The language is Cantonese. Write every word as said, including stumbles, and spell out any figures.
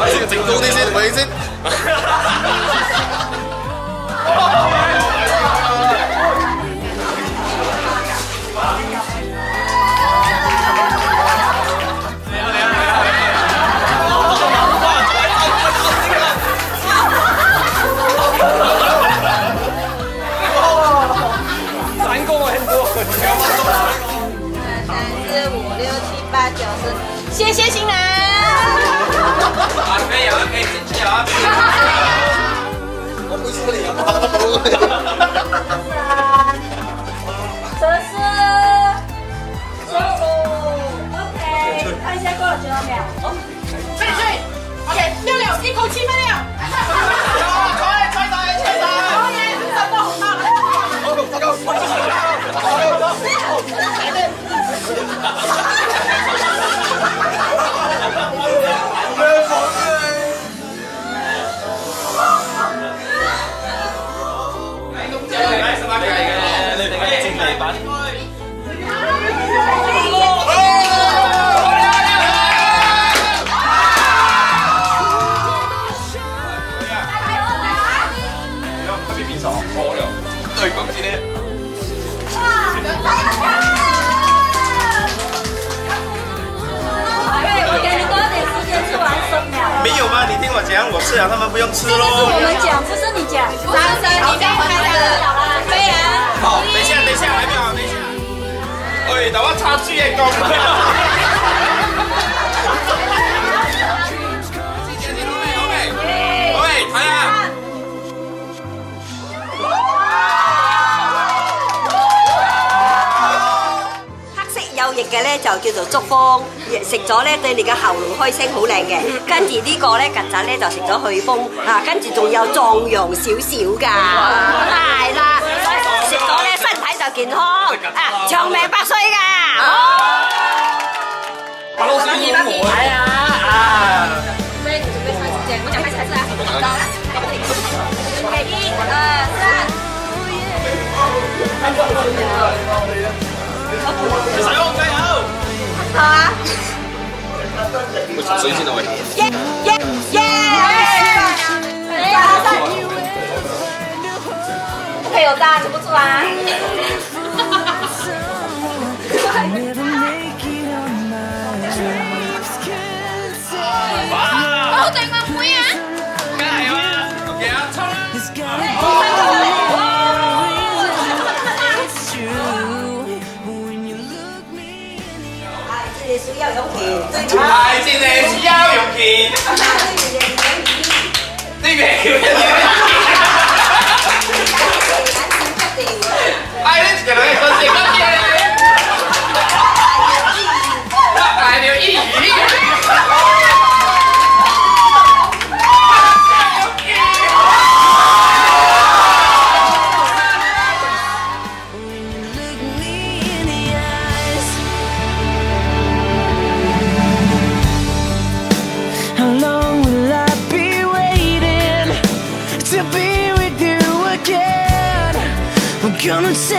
整高啲先，咪先。 三公很多。 三四五六七八九十，谢谢新人。 啊，可以啊，可以进去啊。 我不说你啊。 十四、十五 ，OK， 看一下过了几多秒。 吹吹 ，OK， 六六，一口气没了。吹吹晒，吹晒。好嘢，真係好大。好，報告，報告，報告。 來什麼改嘅？你哋精美版。對，講住咧。 对，我给你多点时间吃完十秒。 没有吗？你听我讲，我吃了，他们不用吃喽。 我们讲，不是你讲。三三，你先开始。飞人。 好，等一下，等一下，还没有，等一下。喂，等我插嘴嘅講。喂，睇下。 有翼嘅咧就叫做竹風，食咗咧對你嘅喉嚨開聲好靚嘅。跟住呢個咧曱甴咧就食咗去風，啊跟住仲有壯陽少少㗎，係啦，所以食咗咧身體就健康，啊長命百歲㗎。 把老師要我睇啊！啊！ 所以你準備開始講，我講開始啊！好啦，準備一、二、三。 小紅加油！ 好啊！ 我食水先啊喂！ 耶耶耶！不可以有大，吃不出来。好對我妹啊！ 加油啊！OK啊，衝啦！ 需要勇氣， 係先係需要勇氣。呢邊哎，你這個人說這個嘢，還有意義。 Gonna